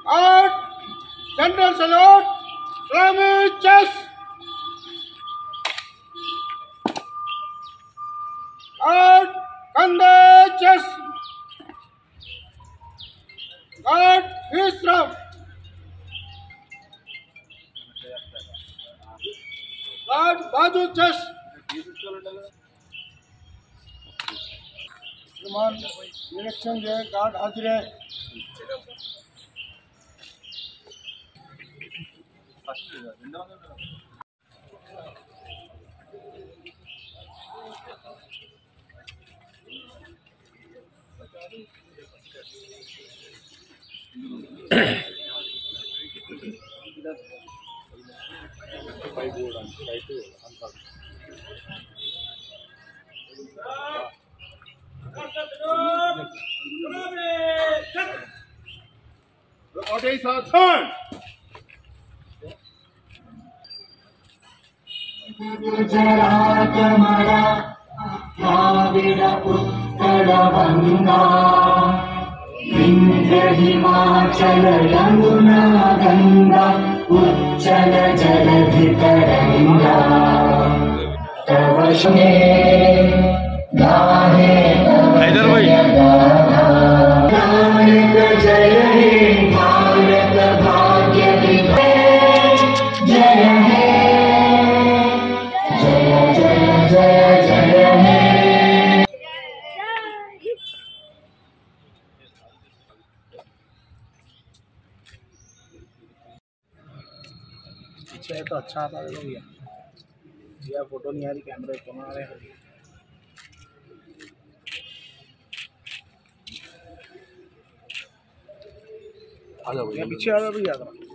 Out. General salute. Salami chess. Out. Kande chess. Out. Visram. Out. Baju chess. श्रीमान election जो है guard हाजिर है। Order is our turn. गुजरातमरा Dravid Utkal Ganga Vindhya Himachal Yamuna Ganga उच्चल जलधि तरंगा तव श्री गाहे नायक जय हे भारत भाग्य विधाता जय हे जय जय जय जय हे। पीछे तो अच्छा आता है भैया, भैया फोटो नहीं आ रही, कैमरे कौन आ रहे हैं। आ जाओ भैया, पीछे आ जाओ भैया।